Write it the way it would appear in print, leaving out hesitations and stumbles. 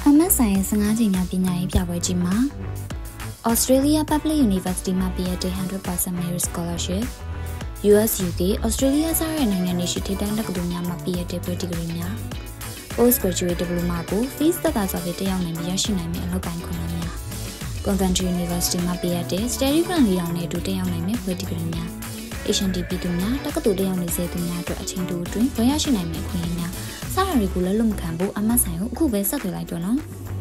MSI 15 ညာပညာရေးပြပွဲကြီးမှာ Australia Public University မှာပြည့်တဲ့ 100% merit scholarship US UK Australia စတဲ့နိုင်ငံတွေရှိထိပ်တန်းတက္ကသိုလ်များမှာပြည့်တဲ့ပွဲဒီဂရီများ Postgraduate Diploma ကို fees သက်သာစွာဖြင့်တက်ရောက်နိုင်ပြီးရရှိနိုင်မယ့်အလုပ်ကိုင်ခွင့်များ Coventry University မှာပြည့်တဲ့ Study Grant ၄000နဲ့အတူတက်ရောက်နိုင်မယ့်ပွဲဒီဂရီများ HNDP တို့များတက္ကသိုလ်တက်ရောက်နေစေသူများအတွက်အချိန်တိုအတွင်းဝယ်ရရှိနိုင်မယ့်ခွင့်များစတာတွေကိုလည်းလုံခံဖို့ MSI ကိုအခုပဲဆက်သွယ်လိုက်တော့နော်